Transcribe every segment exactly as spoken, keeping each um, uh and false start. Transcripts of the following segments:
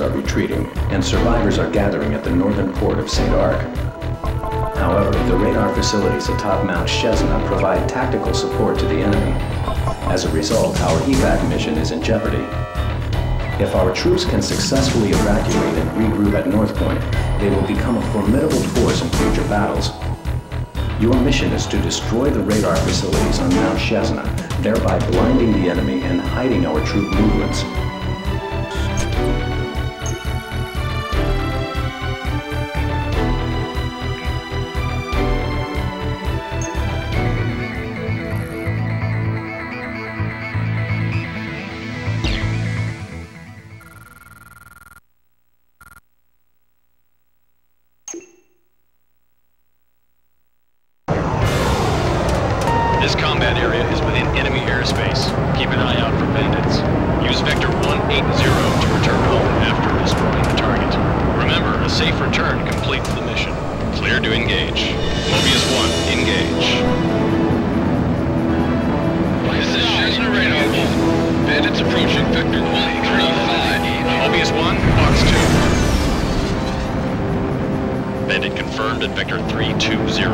are retreating, and survivors are gathering at the northern port of Saint Arc. However, the radar facilities atop Mount Shezna provide tactical support to the enemy. As a result, our evac mission is in jeopardy. If our troops can successfully evacuate and regroup at North Point, they will become a formidable force in future battles. Your mission is to destroy the radar facilities on Mount Shezna, thereby blinding the enemy and hiding our troop movements. This combat area is within enemy airspace. Keep an eye out for bandits. Use Vector one eighty to return home after destroying the target. Remember, a safe return completes the mission. Clear to engage. Mobius one, engage. This is Shezna Radar. Bandits approaching Vector one thirty-five. Mobius one, Fox two. Bandit confirmed at Vector three two zero.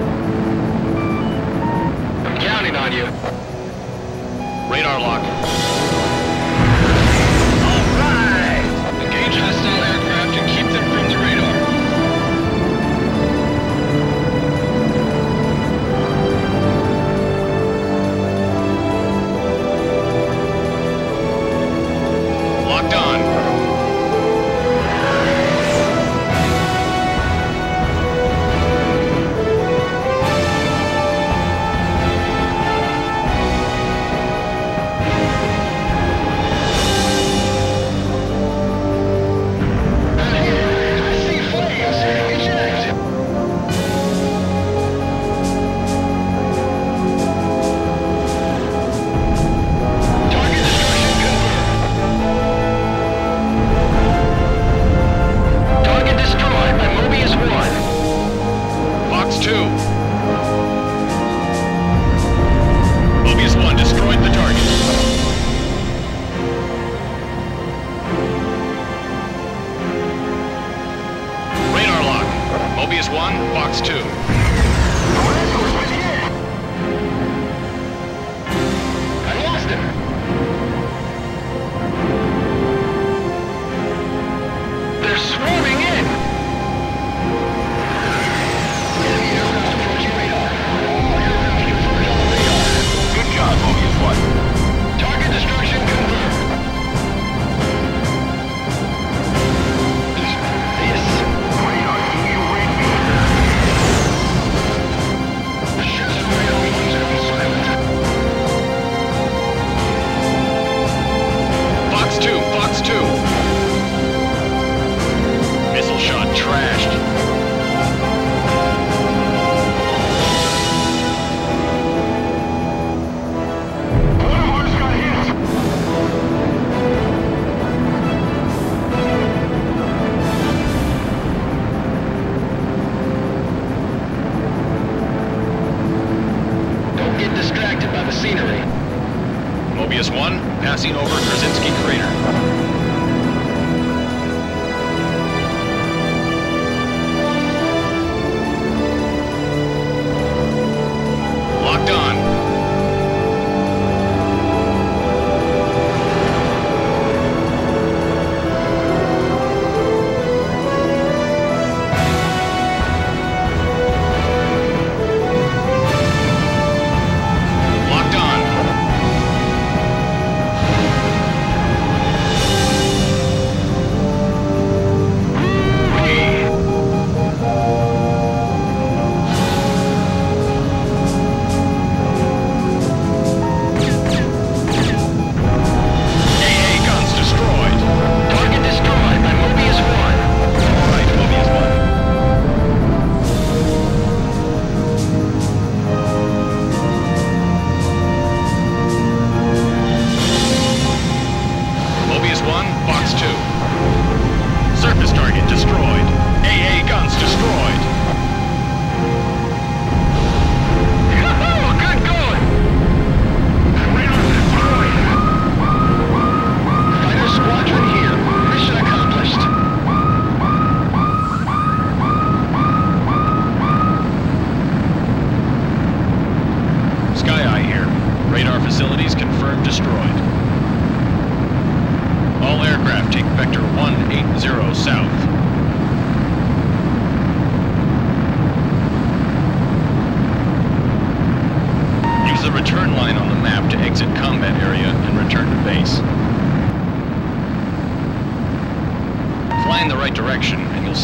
Counting on you. Radar lock. All right! Engage hostile aircraft and keep them from the radar. Locked on. one, Fox two. I lost him. They're swarming in. Enemy aircraft approaching radar. All aircraft confirmed on radar. Good job, Mobius one. Target destruction confirmed. Missile shot trashed. Airborne's got hit. Don't get distracted by the scenery. Mobius one, passing over Krasinski Crater. Locked on. Locked on.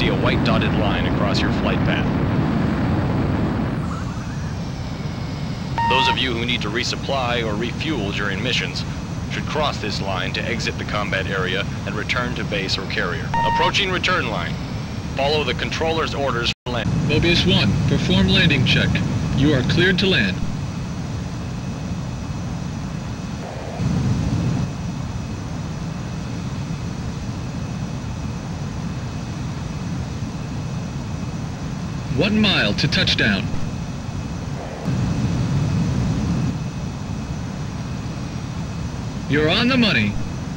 see a white dotted line across your flight path. Those of you who need to resupply or refuel during missions should cross this line to exit the combat area and return to base or carrier. Approaching return line. Follow the controller's orders for land. Mobius one, perform landing check. You are cleared to land. One mile to touchdown. You're on the money.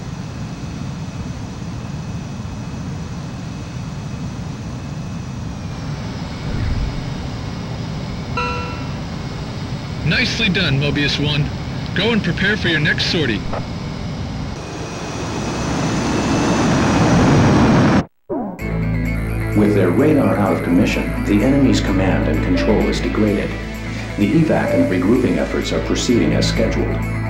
Nicely done, Mobius one. Go and prepare for your next sortie. With their radar out of commission, the enemy's command and control is degraded. The evac and regrouping efforts are proceeding as scheduled.